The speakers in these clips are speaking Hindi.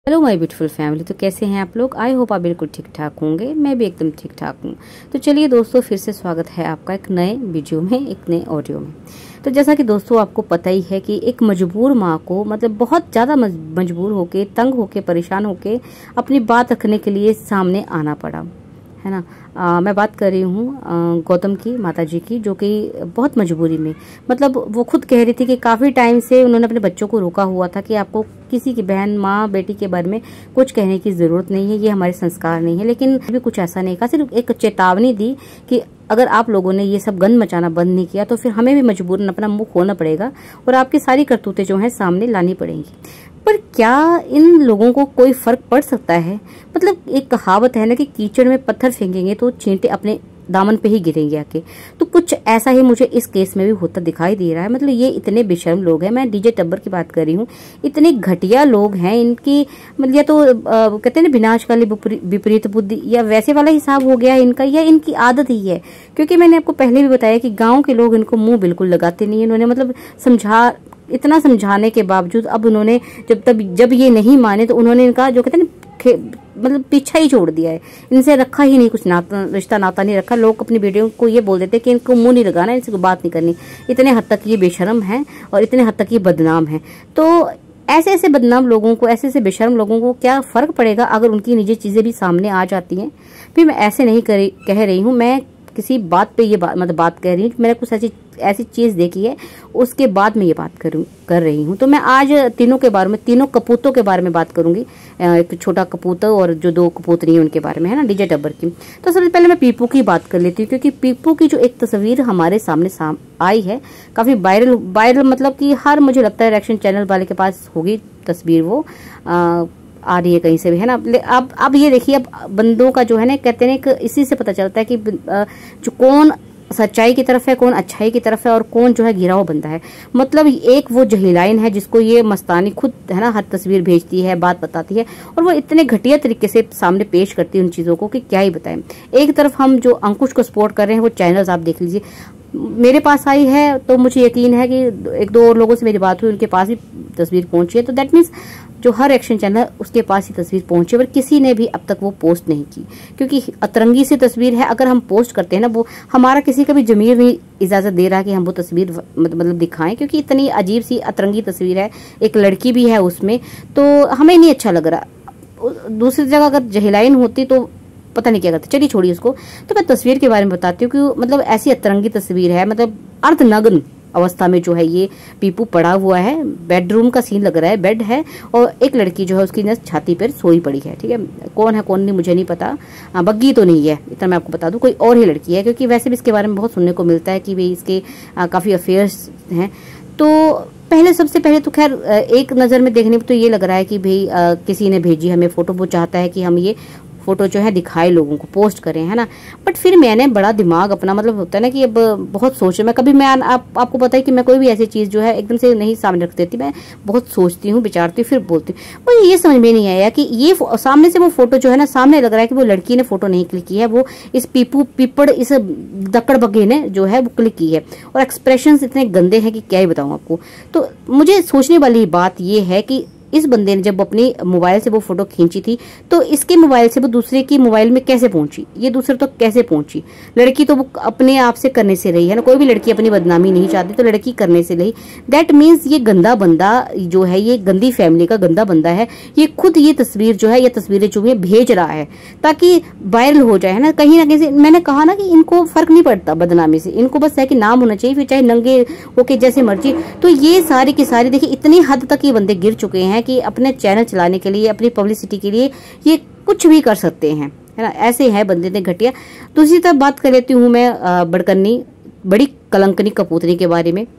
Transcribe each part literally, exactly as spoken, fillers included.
Hello my beautiful family. तो कैसे हैं आप लोग? आई होप आप बिल्कुल ठीक ठाक होंगे। मैं भी एकदम ठीक ठाक हूँ। तो चलिए दोस्तों, फिर से स्वागत है आपका एक नए वीडियो में, एक नए ऑडियो में। तो जैसा कि दोस्तों आपको पता ही है कि एक मजबूर माँ को मतलब बहुत ज़्यादा मजबूर होके, तंग होके, परेशान होके अपनी बात रखने के लिए सामने आना पड़ा, है ना। आ, मैं बात कर रही हूँ गौतम की माता जी की, जो कि बहुत मजबूरी में, मतलब वो खुद कह रही थी कि काफ़ी टाइम से उन्होंने अपने बच्चों को रोका हुआ था कि आपको किसी की बहन, माँ, बेटी के बारे में कुछ कहने की ज़रूरत नहीं है, ये हमारे संस्कार नहीं है। लेकिन अभी कुछ ऐसा नहीं कहा, सिर्फ एक चेतावनी दी कि अगर आप लोगों ने ये सब गंद मचाना बंद नहीं किया तो फिर हमें भी मजबूरन अपना मुंह खोलना पड़ेगा और आपकी सारी करतूतें जो हैं सामने लानी पड़ेंगी। पर क्या इन लोगों को कोई फर्क पड़ सकता है? मतलब एक कहावत है ना कि कीचड़ में पत्थर फेंकेंगे तो चींटे अपने दामन पे ही गिरेंगे आके। तो कुछ ऐसा ही मुझे इस केस में भी होता दिखाई दे रहा है। मतलब ये इतने बेशर्म लोग हैं, मैं डीजे टब्बर की बात कर रही हूँ, इतने घटिया लोग हैं। इनकी मतलब या तो आ, कहते हैं ना विनाशकाली विपरीत बुद्धि, या वैसे वाला हिसाब हो गया इनका, या इनकी आदत ही है। क्योंकि मैंने आपको पहले भी बताया कि गाँव के लोग इनको मुंह बिल्कुल लगाते नहीं है। इन्होंने मतलब समझा इतना समझाने के बावजूद अब उन्होंने जब तब जब ये नहीं माने तो उन्होंने इनका जो कहते हैं ना मतलब पीछा ही छोड़ दिया है। इनसे रखा ही नहीं, कुछ नाता रिश्ता नाता नहीं रखा। लोग अपनी बेटियों को ये बोल देते कि इनको मुंह नहीं लगाना, इनसे कोई बात नहीं करनी। इतने हद तक ये बेशर्म है और इतने हद तक ये बदनाम है। तो ऐसे ऐसे बदनाम लोगों को, ऐसे ऐसे बेशर्म लोगों को क्या फर्क पड़ेगा अगर उनकी निजी चीजें भी सामने आ जाती हैं? फिर मैं ऐसे नहीं कर, कह रही हूँ, मैं किसी बात पे ये बात मतलब बात कह रही हूँ कि मैंने कुछ ऐसी ऐसी चीज देखी है, उसके बाद मैं ये बात करूँ कर रही हूँ। तो मैं आज तीनों के बारे में, तीनों कपूतों के बारे में बात करूंगी। एक छोटा कपूतर और जो दो कपूतरी है उनके बारे में, है ना, डीजे टब्बर की। तो सबसे पहले मैं पीपू की बात कर लेती हूँ, क्योंकि पीपू की जो एक तस्वीर हमारे सामने साम आई है, काफी वायरल वायरल मतलब कि हर, मुझे लगता है रिएक्शन चैनल वाले के पास होगी तस्वीर, वो आ, आ रही है कहीं से भी, है ना। अब अब ये देखिए, अब बंदों का जो है ना, कहते हैं कि इसी से पता चलता है कि जो कौन सच्चाई की तरफ है, कौन अच्छाई की तरफ है, और कौन जो है गिरा हुआ बंदा है। मतलब एक वो जहीलाइन है जिसको ये मस्तानी खुद, है ना, हर तस्वीर भेजती है, बात बताती है, और वो इतने घटिया तरीके से सामने पेश करती है उन चीजों को कि क्या ही बताएं। एक तरफ हम जो अंकुश को सपोर्ट कर रहे हैं, वो चैनल्स आप देख लीजिए, मेरे पास आई है तो मुझे यकीन है कि एक दो और लोगों से मेरी बात हुई, उनके पास भी तस्वीर पहुंची है। तो दैट मीन्स जो हर एक्शन चैनल है उसके पास ही तस्वीर पहुंची, पर किसी ने भी अब तक वो पोस्ट नहीं की, क्योंकि अतरंगी सी तस्वीर है। अगर हम पोस्ट करते हैं ना, वो हमारा किसी का भी जमीर नहीं इजाजत दे रहा कि हम वो तस्वीर मतलब दिखाएं, क्योंकि इतनी अजीब सी अतरंगी तस्वीर है, एक लड़की भी है उसमें, तो हमें नहीं अच्छा लग रहा। दूसरी जगह अगर जहिलाइन होती तो पता नहीं क्या करते। चलिए छोड़िए उसको। तो मैं तस्वीर के बारे में बताती हूँ कि मतलब ऐसी अतरंगी तस्वीर है, मतलब अर्धनग्न अवस्था में जो है ये पीपू पड़ा हुआ है। बेडरूम का सीन लग रहा है, बेड है और एक लड़की जो है उसकी न छाती पर सोई पड़ी है। ठीक है, कौन है कौन नहीं मुझे नहीं पता, आ, बग्गी तो नहीं है, इतना मैं आपको बता दूं, कोई और ही लड़की है, क्योंकि वैसे भी इसके बारे में बहुत सुनने को मिलता है कि भाई इसके आ, काफी अफेयर्स हैं। तो पहले सबसे पहले तो खैर एक नज़र में देखने में तो ये लग रहा है कि भाई किसी ने भेजी हमें फोटो, वो चाहता है कि हम ये फोटो जो है दिखाए, लोगों को पोस्ट करें, है ना। बट फिर मैंने बड़ा दिमाग अपना, मतलब होता है ना कि अब बहुत सोच, मैं कभी मैं आप, आपको पता है कि मैं कोई भी ऐसी चीज़ जो है एकदम से नहीं सामने रख देती, मैं बहुत सोचती हूँ, विचारती हूँ, फिर बोलती हूँ। मुझे ये समझ में नहीं आया कि ये सामने से वो फोटो जो है ना, सामने लग रहा है कि वो लड़की ने फोटो नहीं क्लिक की है, वो इस पीपू पीपड़ इस दक्कड़ बग्गे ने जो है वो क्लिक की है, और एक्सप्रेशन इतने गंदे हैं कि क्या ही बताऊँ आपको। तो मुझे सोचने वाली बात ये है कि इस बंदे ने जब अपनी मोबाइल से वो फोटो खींची थी तो इसके मोबाइल से वो दूसरे की मोबाइल में कैसे पहुंची, ये दूसरे तक तो कैसे पहुंची? लड़की तो वो अपने आप से करने से रही है ना, कोई भी लड़की अपनी बदनामी नहीं चाहती, तो लड़की करने से रही। दैट मीन्स ये गंदा बंदा जो है, ये गंदी फैमिली का गंदा बंदा है, ये खुद ये तस्वीर जो है, ये तस्वीरें जो है भेज रहा है ताकि वायरल हो जाए, है ना, कहीं ना कहीं। मैंने कहा ना कि इनको फर्क नहीं पड़ता बदनामी से, इनको बस है कि नाम होना चाहिए, फिर चाहे नंगे होके जैसे मर्जी। तो ये सारी की सारी देखिए, इतनी हद तक ये बंदे गिर चुके हैं कि अपने चैनल चलाने के लिए, अपनी पब्लिसिटी के लिए ये कुछ भी कर सकते हैं, है ना। ऐसे है बंदे ने घटिया। दूसरी तरफ बात कर लेती हूँ मैं बड़कन्नी, बड़ी कलंकनी कपूतरी के बारे में।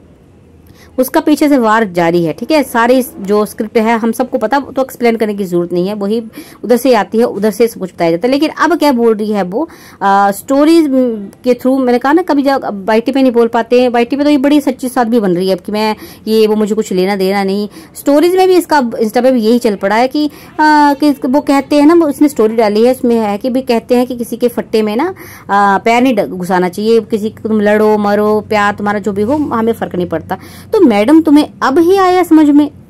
उसका पीछे से वार जारी है, ठीक है। सारी जो स्क्रिप्ट है हम सबको पता, तो एक्सप्लेन करने की जरूरत नहीं है, वही उधर से आती है, उधर से सब कुछ बताया जाता है। लेकिन अब क्या बोल रही है वो स्टोरीज के थ्रू, मैंने कहा ना कभी जब बाईटी पे नहीं बोल पाते हैं, बाईटी पे तो ये बड़ी सच्ची साथ भी बन रही है अब कि मैं ये वो मुझे कुछ लेना देना नहीं। स्टोरीज में भी इसका इंस्टा पे भी यही चल पड़ा है कि, आ, कि वो कहते हैं ना, उसने स्टोरी डाली है, उसमें है कि भी कहते हैं कि किसी के फट्टे में ना आ, पैर नहीं घुसाना चाहिए, किसी को तुम लड़ो मरो, प्यार तुम्हारा जो भी हो, हमें फर्क नहीं पड़ता। तो मैडम तुम्हें अब ही आया समझ में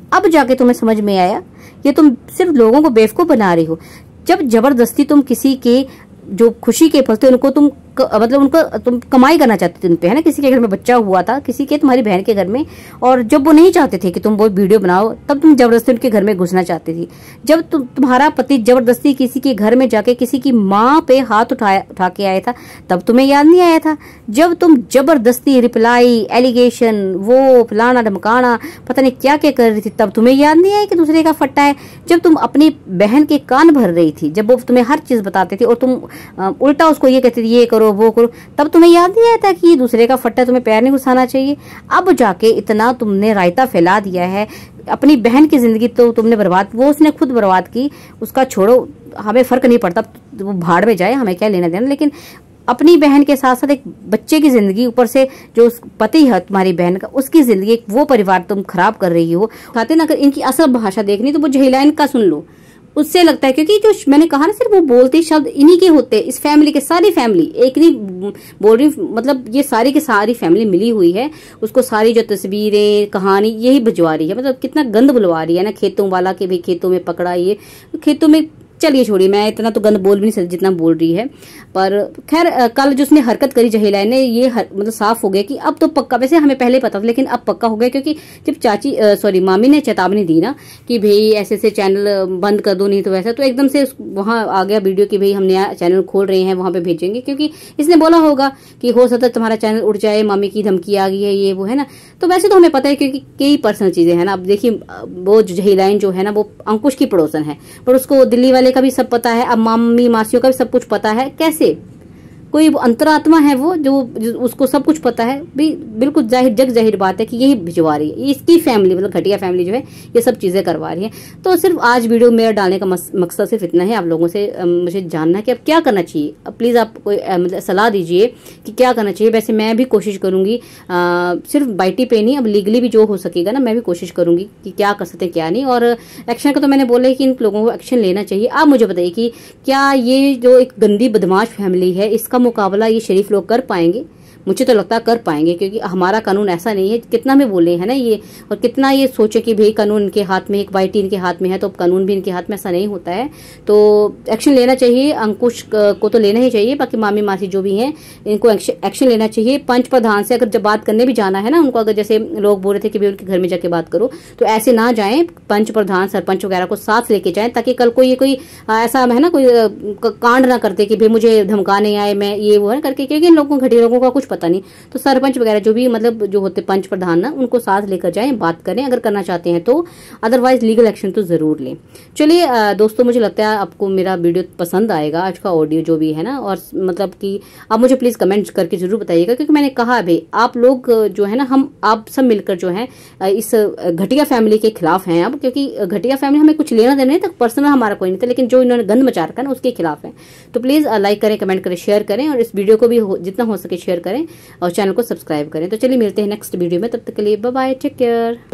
अब जाके तुम्हें समझ में आया ये तुम सिर्फ लोगों को बेवकूफ बना रही हो। जब जबरदस्ती तुम किसी के जो खुशी के पल थे उनको तुम क, मतलब उनको तुम कमाई करना चाहते थे उन पे, है ना। किसी के घर में बच्चा हुआ था, किसी के तुम्हारी बहन के घर में, और जब वो नहीं चाहते थे कि तुम वो वीडियो बनाओ तब तुम जबरदस्ती उनके घर में घुसना चाहती थी। जब तुम तुम्हारा पति जबरदस्ती किसी के घर में जाके किसी की माँ पे हाथ उठाया उठा के आया था तब तुम्हें याद नहीं आया था। जब तुम जबरदस्ती रिप्लाई एलिगेशन वो फलाना धमकाना पता नहीं क्या क्या कर रही थी तब तुम्हें याद नहीं आया कि दूसरे का फट्टा है। जब तुम अपनी बहन के कान भर रही थी, जब वो तुम्हें हर चीज बताते थे और तुम आ, उल्टा उसको ये कहती थी ये करो वो करो, तब तुम्हें याद नहीं आया था कि ये दूसरे का फट्टा तुम्हें पैर नहीं घुसाना चाहिए। अब जाके इतना तुमने रायता फैला दिया है। अपनी बहन की जिंदगी तो तुमने बर्बाद, वो उसने खुद बर्बाद की, उसका छोड़ो, हमें फर्क नहीं पड़ता, वो भाड़ में जाए, हमें क्या लेना देना। लेकिन अपनी बहन के साथ साथ एक बच्चे की जिंदगी, ऊपर से जो पति है तुम्हारी बहन का उसकी जिंदगी, वो परिवार तुम खराब कर रही हो। खाते ना, अगर इनकी असल भाषा देखनी तो वो जहीलाइन का सुन लो, उससे लगता है, क्योंकि जो मैंने कहा ना सिर्फ वो बोलते शब्द इन्हीं के होते हैं, इस फैमिली के, सारी फैमिली एक नहीं बोल रही, मतलब ये सारी की सारी फैमिली मिली हुई है, उसको सारी जो तस्वीरें कहानी यही भिजवा रही है। मतलब कितना गंद बुलवा रही है ना, खेतों वाला के भी खेतों में पकड़ा, ये खेतों में, चलिए छोड़िए, मैं इतना तो गंद बोल भी नहीं सकती जितना बोल रही है। पर खैर कल जो उसने हरकत करी जहीलाइन ने, ये हर, मतलब साफ हो गया कि अब तो पक्का, वैसे हमें पहले पता था लेकिन अब पक्का हो गया, क्योंकि जब चाची सॉरी मामी ने चेतावनी दी ना कि भाई ऐसे ऐसे चैनल बंद कर दो नहीं तो वैसा, तो एकदम से वहां आ गया वीडियो कि भाई हम नया चैनल खोल रहे हैं, वहां पे भेजेंगे, क्योंकि इसने बोला होगा कि हो सकता है तुम्हारा चैनल उड़ जाए, मामी की धमकी आ गई है, ये वो है ना। तो वैसे तो हमें पता है क्योंकि कई पर्सनल चीजें है ना। अब देखिए वो जहीलाइन जो है ना वो अंकुश की पड़ोसन है, पर उसको दिल्ली वाले का भी सब पता है, अब मामी मासियों का भी सब कुछ पता है। कैसे कोई अंतरात्मा है वो जो, जो उसको सब कुछ पता है भी, बिल्कुल जाहिर जग जाहिर बात है कि यही भिजवा रही है, इसकी फैमिली मतलब घटिया फैमिली जो है ये सब चीजें करवा रही है। तो सिर्फ आज वीडियो मेरा डालने का मकसद सिर्फ इतना है, आप लोगों से मुझे जानना है कि अब क्या करना चाहिए। अब प्लीज आप कोई मतलब सलाह दीजिए कि क्या करना चाहिए। वैसे मैं भी कोशिश करूंगी, सिर्फ बाइटी पे नहीं, अब लीगली भी जो हो सकेगा ना मैं भी कोशिश करूंगी कि क्या कर सकते क्या नहीं। और एक्शन का तो मैंने बोला है कि इन लोगों को एक्शन लेना चाहिए। आप मुझे बताइए कि क्या ये जो एक गंदी बदमाश फैमिली है इसका मुकाबला ये शरीफ लोग कर पाएंगे? मुझे तो लगता है कर पाएंगे, क्योंकि हमारा कानून ऐसा नहीं है, कितना में बोले है ना ये, और कितना ये सोचे कि भाई कानून इनके हाथ में, एक वाइटी इनके हाथ में है तो कानून भी इनके हाथ में, ऐसा नहीं होता है। तो एक्शन लेना चाहिए, अंकुश को तो लेना ही चाहिए, बाकी मामी मासी जो भी हैं इनको एक्शन लेना चाहिए। पंच प्रधान से अगर जब बात करने भी जाना है ना उनको, अगर जैसे लोग बोल रहे थे कि भाई उनके घर में जाके बात करो, तो ऐसे ना जाएं, पंच प्रधान सरपंच वगैरह को साथ लेके जाएं, ताकि कल को ये कोई ऐसा है ना कोई कांड ना करते कि भाई मुझे धमकाने आए, मैं ये वो है करके, क्योंकि इन लोगों घटिया लोगों का कुछ पता नहीं। तो सरपंच वगैरह जो भी मतलब जो होते पंच प्रधान ना, उनको साथ लेकर जाएं, बात करें अगर करना चाहते हैं तो, अदरवाइज लीगल एक्शन तो जरूर लें। चलिए दोस्तों, मुझे लगता है आपको मेरा वीडियो पसंद आएगा, आज का ऑडियो जो भी है ना, और मतलब कि आप मुझे प्लीज कमेंट करके जरूर बताइएगा, क्योंकि मैंने कहा भाई आप लोग जो है ना, हम आप सब मिलकर जो है इस घटिया फैमिली के खिलाफ हैं अब, क्योंकि घटिया फैमिली हमें कुछ लेना देना नहीं था, पर्सनल हमारा कोई नहीं था, लेकिन जो इन्होंने गंद मचा रखा है ना उसके खिलाफ है। तो प्लीज लाइक करें, कमेंट करें, शेयर करें, और इस वीडियो को भी जितना हो सके शेयर करें और चैनल को सब्सक्राइब करें। तो चलिए मिलते हैं नेक्स्ट वीडियो में, तब तक के लिए बाय बाय, टेक केयर।